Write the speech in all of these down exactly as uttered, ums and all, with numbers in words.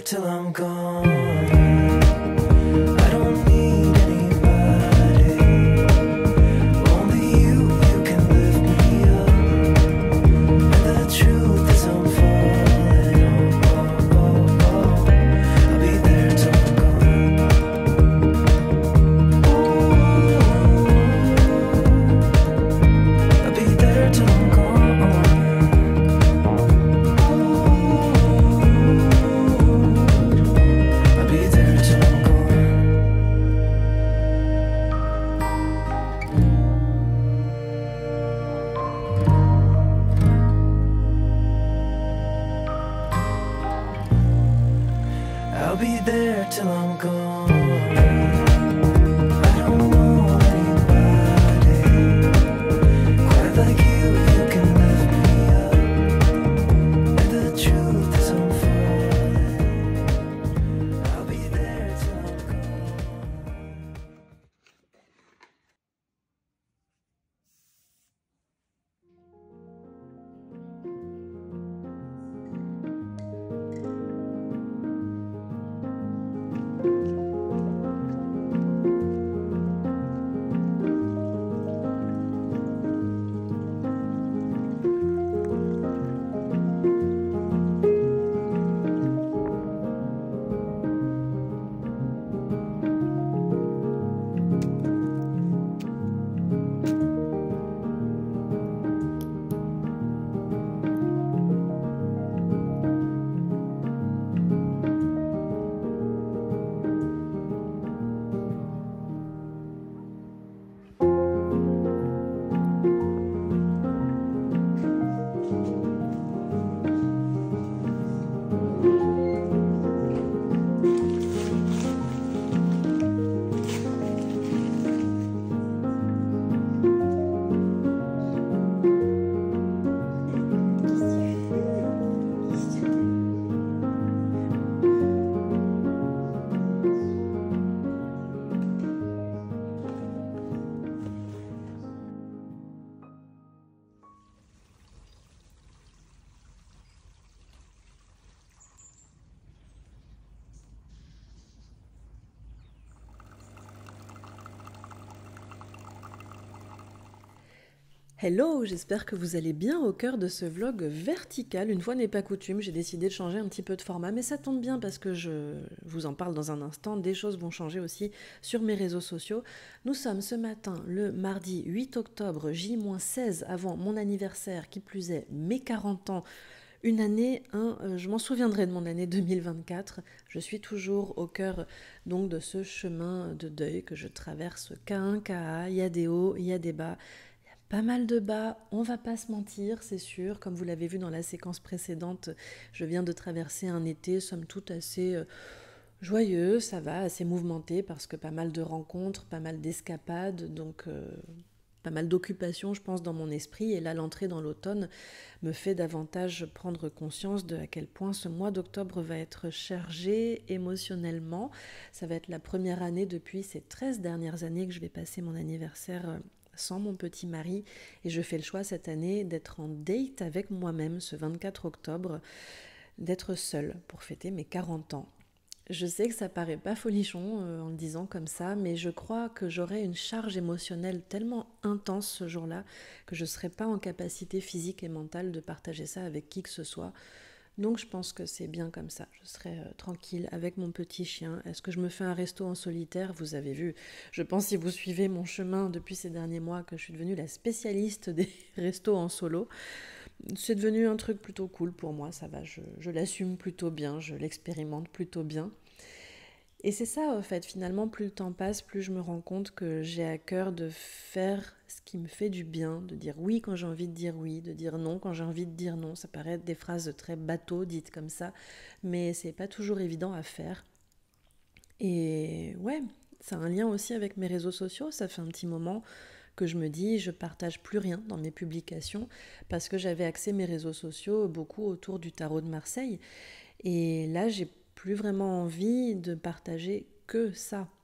till I'm gone. I don't need anybody. Only you, you can lift me up. And the truth is I'm falling. Oh, oh, oh, oh. I'll be there till I'm gone. Ooh, I'll be there till I'm gone. I'll be there till I'm gone. I don't know anybody quite like you. You can lift me up, and the truth is I'm falling. I'll be there till I'm gone. Hello, j'espère que vous allez bien au cœur de ce vlog vertical. Une fois n'est pas coutume, j'ai décidé de changer un petit peu de format, mais ça tombe bien parce que je vous en parle dans un instant. Des choses vont changer aussi sur mes réseaux sociaux. Nous sommes ce matin le mardi huit octobre, J seize avant mon anniversaire, qui plus est mes quarante ans. Une année, hein, euh, je m'en souviendrai de mon année deux mille vingt-quatre. Je suis toujours au cœur donc de ce chemin de deuil que je traverse cas un, cas un. Il y a des hauts, il y a des bas. Pas mal de bas, on va pas se mentir, c'est sûr. Comme vous l'avez vu dans la séquence précédente, je viens de traverser un été, somme toute assez euh, joyeux, ça va, assez mouvementé, parce que pas mal de rencontres, pas mal d'escapades, donc euh, pas mal d'occupations, je pense, dans mon esprit. Et là, l'entrée dans l'automne me fait davantage prendre conscience de à quel point ce mois d'octobre va être chargé émotionnellement. Ça va être la première année depuis ces treize dernières années que je vais passer mon anniversaire euh, sans mon petit mari, et je fais le choix cette année d'être en date avec moi-même ce vingt-quatre octobre, d'être seule pour fêter mes quarante ans. Je sais que ça paraît pas folichon euh, en le disant comme ça, mais je crois que j'aurai une charge émotionnelle tellement intense ce jour-là que je ne serai pas en capacité physique et mentale de partager ça avec qui que ce soit. Donc je pense que c'est bien comme ça, je serai euh, tranquille avec mon petit chien. Est-ce que je me fais un resto en solitaire? Vous avez vu, je pense si vous suivez mon chemin depuis ces derniers mois que je suis devenue la spécialiste des restos en solo. C'est devenu un truc plutôt cool pour moi, ça va, je, je l'assume plutôt bien, je l'expérimente plutôt bien. Et c'est ça, en fait, finalement, plus le temps passe, plus je me rends compte que j'ai à cœur de faire ce qui me fait du bien, de dire oui quand j'ai envie de dire oui, de dire non quand j'ai envie de dire non. Ça paraît être des phrases très bateau dites comme ça, mais c'est pas toujours évident à faire. Et ouais, ça a un lien aussi avec mes réseaux sociaux, ça fait un petit moment que je me dis je partage plus rien dans mes publications parce que j'avais axé mes réseaux sociaux beaucoup autour du tarot de Marseille. Et là, j'ai plus vraiment envie de partager que ça.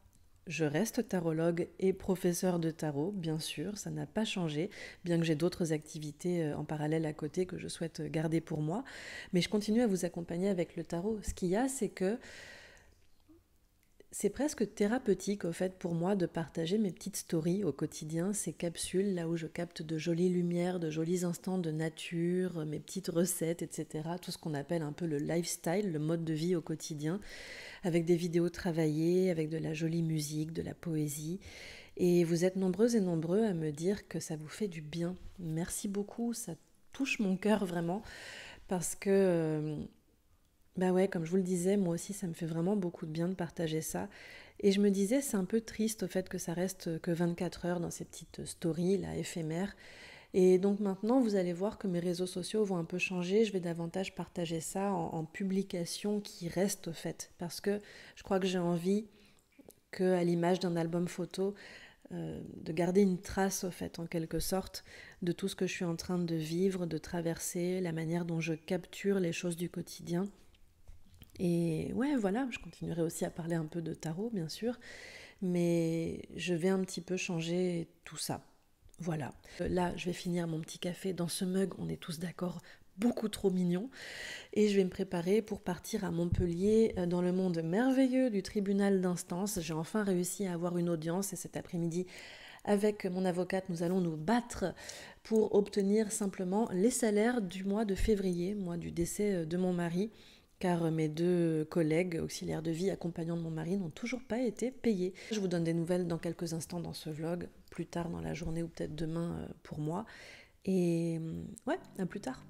je reste tarologue et professeur de tarot, bien sûr, ça n'a pas changé, bien que j'ai d'autres activités en parallèle à côté que je souhaite garder pour moi. Mais je continue à vous accompagner avec le tarot. Ce qu'il y a, c'est que c'est presque thérapeutique au fait pour moi de partager mes petites stories au quotidien, ces capsules là où je capte de jolies lumières, de jolis instants de nature, mes petites recettes, et cetera. Tout ce qu'on appelle un peu le lifestyle, le mode de vie au quotidien, avec des vidéos travaillées, avec de la jolie musique, de la poésie. Et vous êtes nombreuses et nombreux à me dire que ça vous fait du bien. Merci beaucoup, ça touche mon cœur vraiment, parce que... Euh, Bah ouais, comme je vous le disais, moi aussi ça me fait vraiment beaucoup de bien de partager ça. Et je me disais, c'est un peu triste au fait que ça reste que vingt-quatre heures dans ces petites stories là, éphémères. Et donc maintenant, vous allez voir que mes réseaux sociaux vont un peu changer. Je vais davantage partager ça en, en publication qui reste au fait. Parce que je crois que j'ai envie qu'à l'image d'un album photo, euh, de garder une trace au fait, en quelque sorte, de tout ce que je suis en train de vivre, de traverser, la manière dont je capture les choses du quotidien. Et ouais, voilà, je continuerai aussi à parler un peu de tarot, bien sûr, mais je vais un petit peu changer tout ça. Voilà. Là, je vais finir mon petit café dans ce mug, on est tous d'accord, beaucoup trop mignon, et je vais me préparer pour partir à Montpellier dans le monde merveilleux du tribunal d'instance. J'ai enfin réussi à avoir une audience et cet après-midi, avec mon avocate, nous allons nous battre pour obtenir simplement les salaires du mois de février, mois du décès de mon mari, car mes deux collègues auxiliaires de vie accompagnants de mon mari n'ont toujours pas été payés. Je vous donne des nouvelles dans quelques instants dans ce vlog, plus tard dans la journée ou peut-être demain pour moi. Et ouais, à plus tard.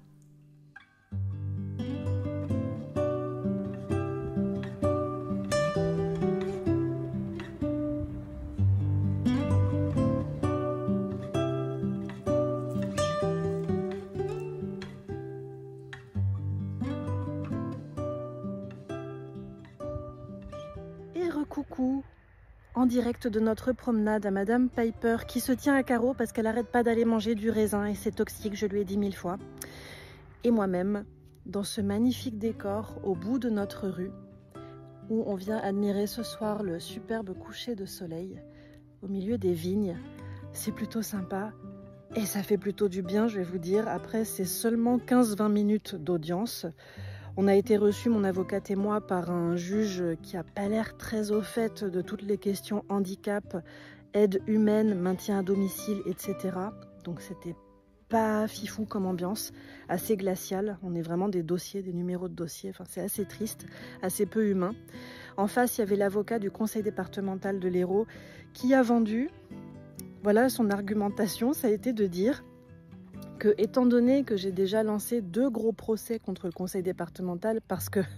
Coucou, en direct de notre promenade à Madame Piper qui se tient à carreau parce qu'elle n'arrête pas d'aller manger du raisin et c'est toxique, je lui ai dit mille fois. Et moi-même, dans ce magnifique décor au bout de notre rue où on vient admirer ce soir le superbe coucher de soleil au milieu des vignes. C'est plutôt sympa et ça fait plutôt du bien, je vais vous dire. Après, c'est seulement quinze à vingt minutes d'audience. On a été reçus, mon avocate et moi, par un juge qui n'a pas l'air très au fait de toutes les questions handicap, aide humaine, maintien à domicile, et cetera. Donc c'était pas fifou comme ambiance, assez glacial. On est vraiment des dossiers, des numéros de dossiers. Enfin, c'est assez triste, assez peu humain. En face, il y avait l'avocat du conseil départemental de l'Hérault qui a vendu. Voilà, son argumentation, ça a été de dire que, étant donné que j'ai déjà lancé deux gros procès contre le conseil départemental parce que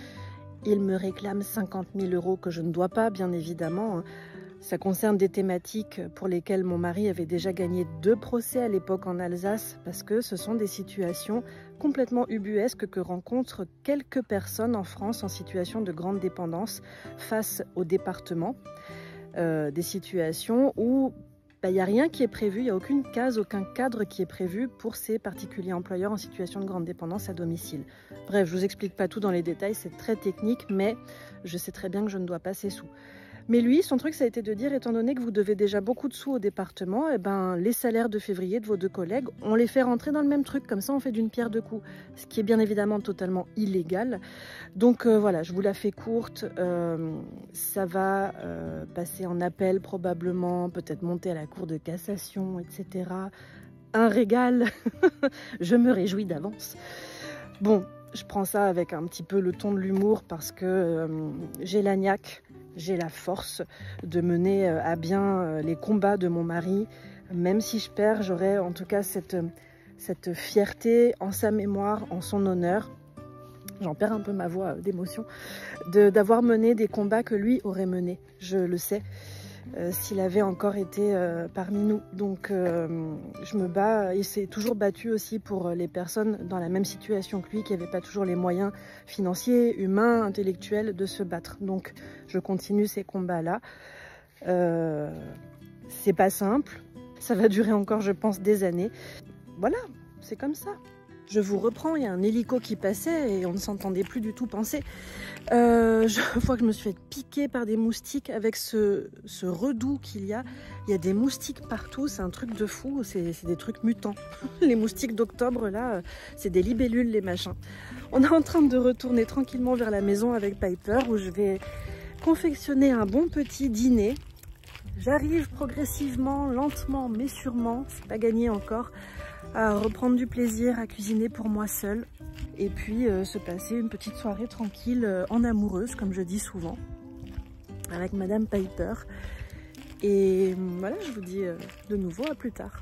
il me réclame cinquante mille euros que je ne dois pas, bien évidemment. Ça concerne des thématiques pour lesquelles mon mari avait déjà gagné deux procès à l'époque en Alsace parce que ce sont des situations complètement ubuesques que rencontrent quelques personnes en France en situation de grande dépendance face au département. Euh, des situations où il n'y a rien qui est prévu, il n'y a aucune case, aucun cadre qui est prévu pour ces particuliers employeurs en situation de grande dépendance à domicile. Bref, je ne vous explique pas tout dans les détails, c'est très technique, mais je sais très bien que je ne dois pas ces sous. Mais lui, son truc, ça a été de dire, étant donné que vous devez déjà beaucoup de sous au département, eh ben, les salaires de février de vos deux collègues, on les fait rentrer dans le même truc, comme ça on fait d'une pierre deux coups. Ce qui est bien évidemment totalement illégal. Donc euh, voilà, je vous la fais courte, euh, ça va euh, passer en appel probablement, peut-être monter à la cour de cassation, et cetera. Un régal, je me réjouis d'avance. Bon, je prends ça avec un petit peu le ton de l'humour parce que euh, j'ai la niaque. J'ai la force de mener à bien les combats de mon mari. Même si je perds, j'aurai en tout cas cette, cette fierté en sa mémoire, en son honneur. J'en perds un peu ma voix d'émotion. D'avoir mené des combats que lui aurait menés. Je le sais. Euh, s'il avait encore été euh, parmi nous. Donc euh, je me bats, il s'est toujours battu aussi pour les personnes dans la même situation que lui, qui n'avaient pas toujours les moyens financiers, humains, intellectuels de se battre. Donc je continue ces combats-là. Euh, c'est pas simple, ça va durer encore, je pense, des années. Voilà, c'est comme ça. Je vous reprends, il y a un hélico qui passait et on ne s'entendait plus du tout penser. Euh, je vois que je me suis fait piquer par des moustiques avec ce, ce redoux qu'il y a. Il y a des moustiques partout, c'est un truc de fou, c'est des trucs mutants. Les moustiques d'octobre, là, c'est des libellules, les machins. On est en train de retourner tranquillement vers la maison avec Piper où je vais confectionner un bon petit dîner. J'arrive progressivement, lentement mais sûrement, c'est pas gagné encore, à reprendre du plaisir à cuisiner pour moi seule et puis euh, se passer une petite soirée tranquille euh, en amoureuse, comme je dis souvent, avec Madame Piper. Et voilà, je vous dis euh, de nouveau à plus tard.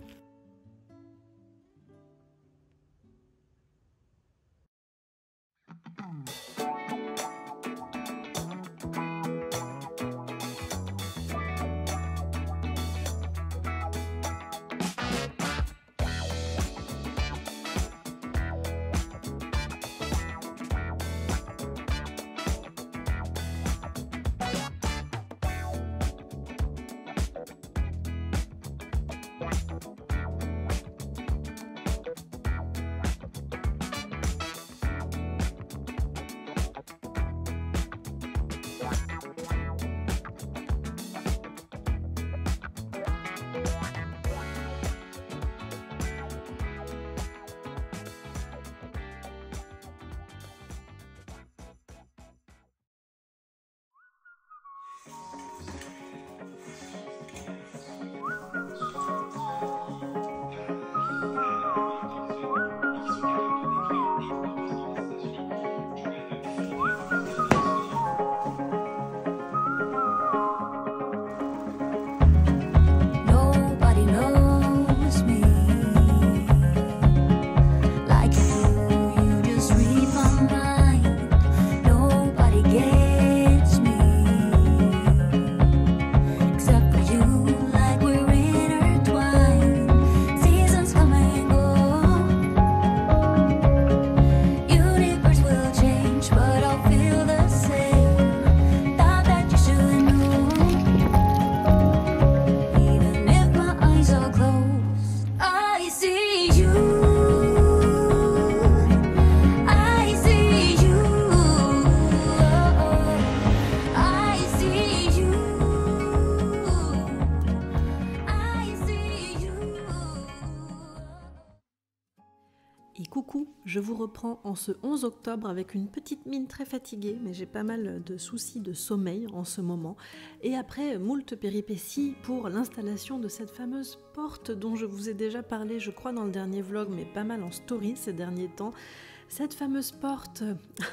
Et coucou, je vous reprends en ce onze octobre avec une petite mine très fatiguée, mais j'ai pas mal de soucis de sommeil en ce moment. Et après, moult péripéties pour l'installation de cette fameuse porte dont je vous ai déjà parlé, je crois, dans le dernier vlog, mais pas mal en story ces derniers temps. Cette fameuse porte,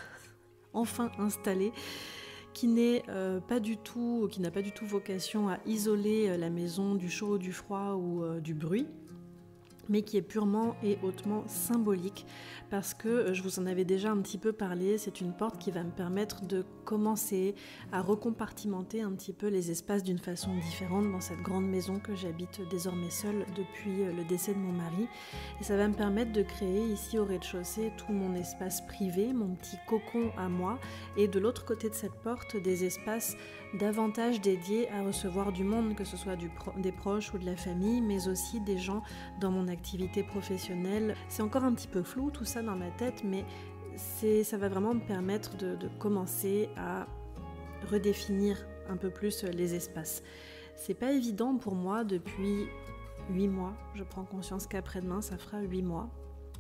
enfin installée, qui n'est euh, pas du tout, qui n'a pas du tout vocation à isoler la maison du chaud, du froid ou euh, du bruit, mais qui est purement et hautement symbolique parce que je vous en avais déjà un petit peu parlé. C'est une porte qui va me permettre de commencer à recompartimenter un petit peu les espaces d'une façon différente dans cette grande maison que j'habite désormais seule depuis le décès de mon mari. Et ça va me permettre de créer ici au rez-de-chaussée tout mon espace privé, mon petit cocon à moi, et de l'autre côté de cette porte des espaces davantage dédiés à recevoir du monde, que ce soit du pro- des proches ou de la famille, mais aussi des gens dans mon activité professionnelle. C'est encore un petit peu flou tout ça dans ma tête, mais c'est, ça va vraiment me permettre de, de commencer à redéfinir un peu plus les espaces. C'est pas évident pour moi depuis huit mois, je prends conscience qu'après-demain ça fera huit mois.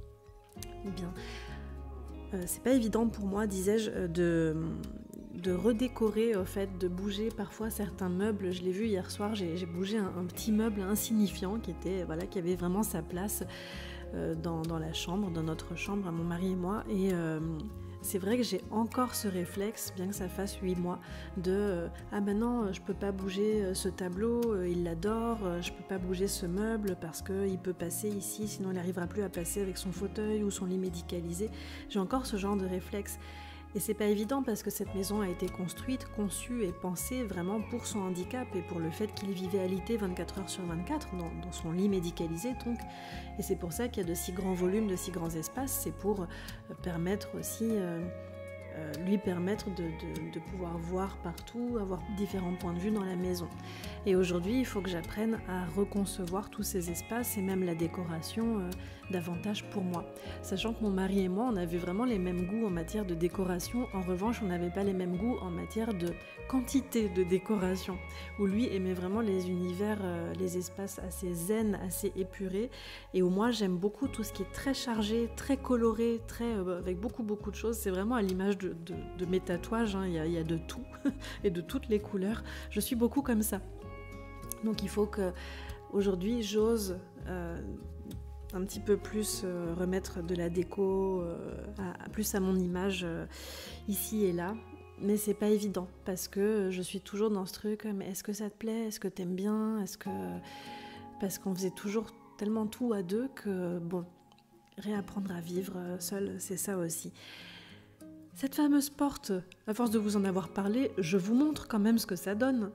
Eh bien, euh, c'est pas évident pour moi, disais-je, de... de redécorer, au fait, de bouger parfois certains meubles. Je l'ai vu hier soir, j'ai, j'ai bougé un, un petit meuble insignifiant qui était, voilà, qui avait vraiment sa place euh, dans, dans la chambre, dans notre chambre, à mon mari et moi. Et euh, c'est vrai que j'ai encore ce réflexe, bien que ça fasse huit mois, de euh, ah ben non, je peux pas bouger ce tableau, euh, il l'adore, euh, je peux pas bouger ce meuble parce qu'il peut passer ici, sinon il n'arrivera plus à passer avec son fauteuil ou son lit médicalisé. J'ai encore ce genre de réflexe. Et c'est pas évident parce que cette maison a été construite, conçue et pensée vraiment pour son handicap et pour le fait qu'il vivait alité vingt-quatre heures sur vingt-quatre dans, dans son lit médicalisé donc. Et c'est pour ça qu'il y a de si grands volumes, de si grands espaces, c'est pour permettre aussi euh, euh, lui permettre de, de, de pouvoir voir partout, avoir différents points de vue dans la maison. Et aujourd'hui, il faut que j'apprenne à reconcevoir tous ces espaces et même la décoration euh, davantage pour moi. Sachant que mon mari et moi, on avait vraiment les mêmes goûts en matière de décoration. En revanche, on n'avait pas les mêmes goûts en matière de quantité de décoration. Où lui aimait vraiment les univers, euh, les espaces assez zen, assez épurés. Et où moi, j'aime beaucoup tout ce qui est très chargé, très coloré, très, euh, avec beaucoup beaucoup de choses. C'est vraiment à l'image de, de, de mes tatouages, hein. il y a, il y a de tout et de toutes les couleurs. Je suis beaucoup comme ça. Donc il faut que aujourd'hui j'ose euh, un petit peu plus euh, remettre de la déco euh, à, à plus à mon image euh, ici et là. Mais c'est pas évident parce que je suis toujours dans ce truc, mais est-ce que ça te plaît? Est-ce que t'aimes bien? Est-ce que... Parce qu'on faisait toujours tellement tout à deux que bon, réapprendre à vivre seul, c'est ça aussi. Cette fameuse porte, à force de vous en avoir parlé, je vous montre quand même ce que ça donne.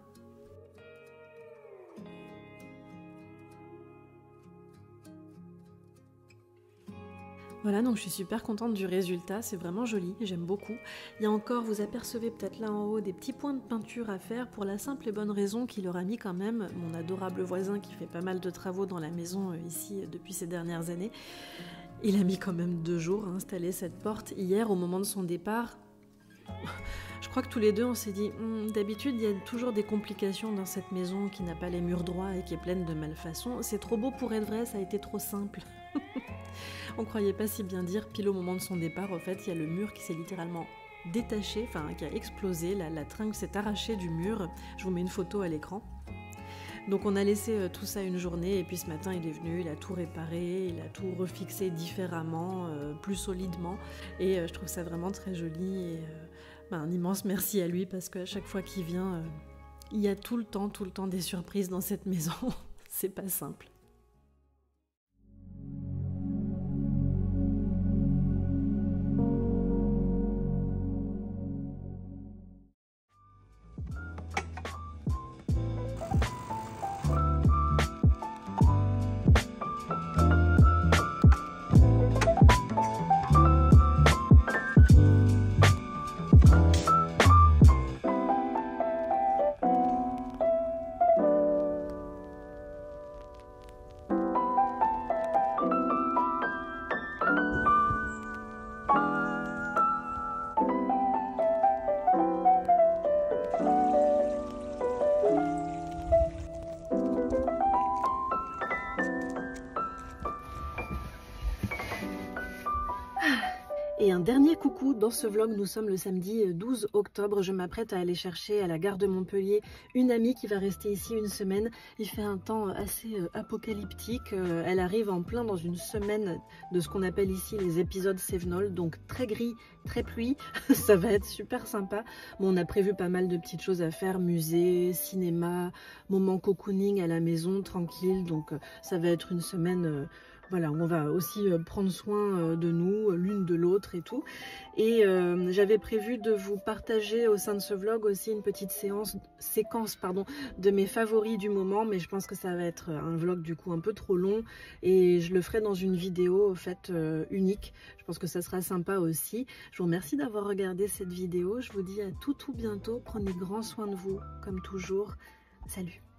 Voilà, donc je suis super contente du résultat, c'est vraiment joli, j'aime beaucoup. Il y a encore, vous apercevez peut-être là en haut, des petits points de peinture à faire pour la simple et bonne raison qu'il aura mis quand même mon adorable voisin qui fait pas mal de travaux dans la maison euh, ici euh, depuis ces dernières années. Il a mis quand même deux jours à installer cette porte. Hier, au moment de son départ, je crois que tous les deux on s'est dit hm, d'habitude il y a toujours des complications dans cette maison qui n'a pas les murs droits et qui est pleine de malfaçons. C'est trop beau pour être vrai, ça a été trop simple. On croyait pas si bien dire, pile au moment de son départ, en fait, il y a le mur qui s'est littéralement détaché, enfin qui a explosé, la, la tringle s'est arrachée du mur. Je vous mets une photo à l'écran. Donc on a laissé euh, tout ça une journée et puis ce matin il est venu, il a tout réparé, il a tout refixé différemment, euh, plus solidement et euh, je trouve ça vraiment très joli et euh, bah, un immense merci à lui parce qu'à chaque fois qu'il vient, euh, il y a tout le temps, tout le temps des surprises dans cette maison. C'est pas simple. Et un dernier coucou dans ce vlog, nous sommes le samedi douze octobre, je m'apprête à aller chercher à la gare de Montpellier une amie qui va rester ici une semaine. Il fait un temps assez apocalyptique, elle arrive en plein dans une semaine de ce qu'on appelle ici les épisodes Sévenol, donc très gris, très pluie, ça va être super sympa. Bon, on a prévu pas mal de petites choses à faire, musée, cinéma, moment cocooning à la maison, tranquille, donc ça va être une semaine... Voilà, on va aussi prendre soin de nous, l'une de l'autre et tout. Et euh, j'avais prévu de vous partager au sein de ce vlog aussi une petite séance, séquence pardon, de mes favoris du moment. Mais je pense que ça va être un vlog du coup un peu trop long. Et je le ferai dans une vidéo en fait euh, unique. Je pense que ça sera sympa aussi. Je vous remercie d'avoir regardé cette vidéo. Je vous dis à tout tout bientôt. Prenez grand soin de vous comme toujours. Salut!